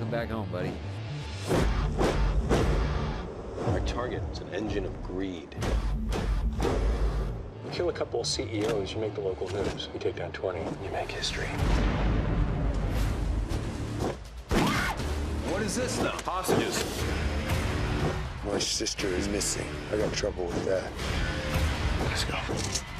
going back home, buddy. Our target is an engine of greed. You kill a couple of CEOs, you make the local news. You take down 20, you make history. What is this stuff? Hostages. My sister is missing. I got trouble with that. Let's go.